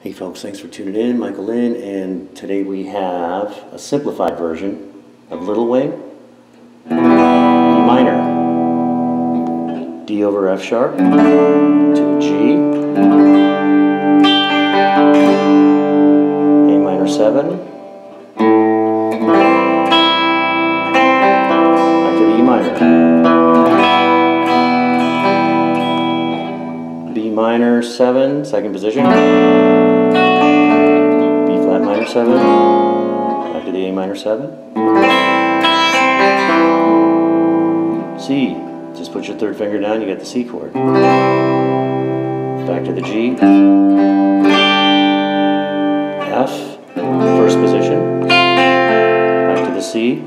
Hey folks, thanks for tuning in. Michael Lynn, and today we have a simplified version of Little Way, E minor, D over F sharp, to G, A minor 7, back to the E minor, B minor 7, second position, minor 7, back to the A minor 7, C, just put your third finger down, you got the C chord, back to the G, F, first position, back to the C,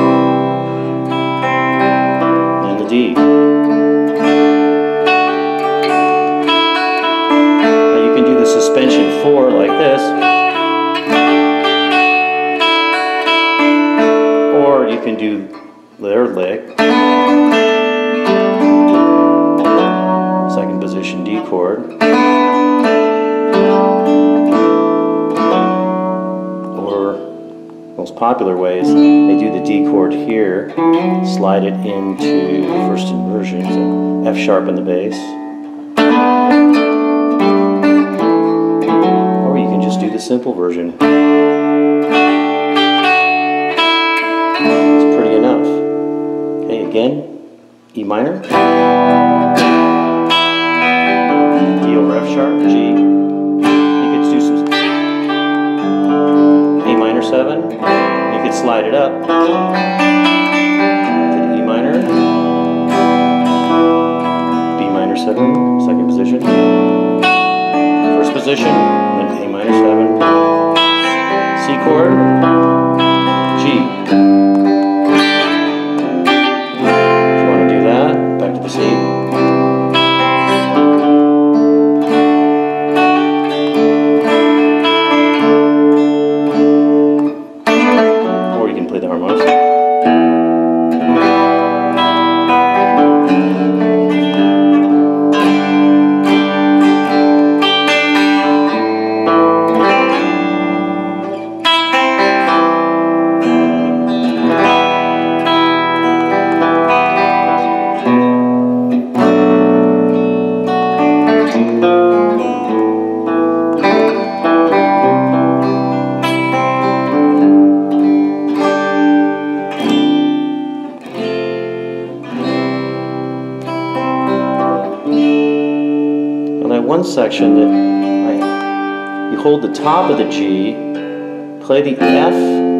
and the D. Now you can do the suspension 4 like this, or you can do their lick, second position D chord, or most popular ways, they do the D chord here, slide it into first inversion, so F sharp in the bass, or you can just do the simple version. Again, E minor, D over F sharp, G. You could do some A minor 7. You could slide it up to the E minor, B minor 7, second position, first position, then A minor 7, C chord, G. Back to the C. Or you can play the harmonics. One section that you hold the top of the G, play the F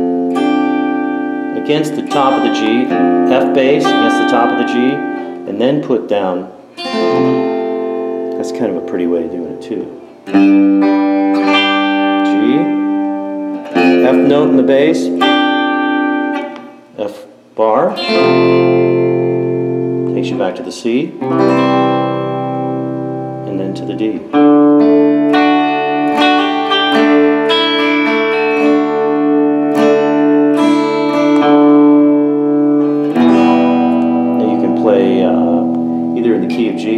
against the top of the G, F bass against the top of the G, and then put down. That's kind of a pretty way of doing it too. G, F note in the bass, F bar, takes you back to the C, and then to the D. Now you can play either in the key of G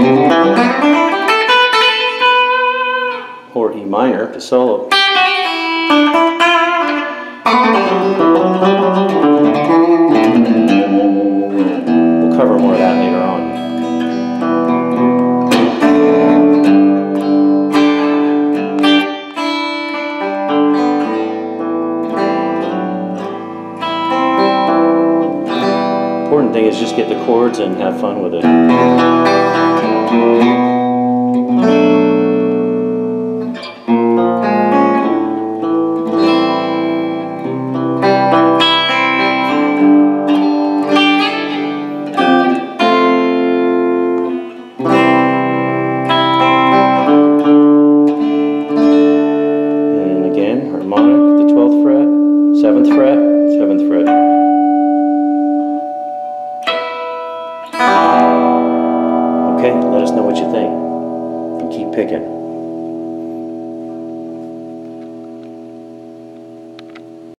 or E minor to solo. We'll cover more of that later on. Important thing is just get the chords and have fun with it. And again, harmonic, the 12th fret, 7th fret, 7th fret. Okay, let us know what you think, and keep picking.